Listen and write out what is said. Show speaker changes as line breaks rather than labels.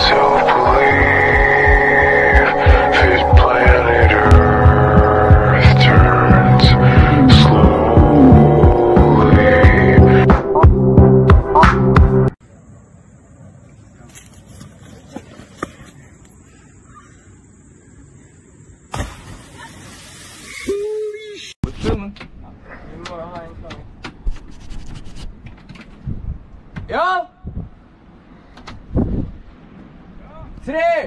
still believe this planet Earth turns slowly.
영! 트레이!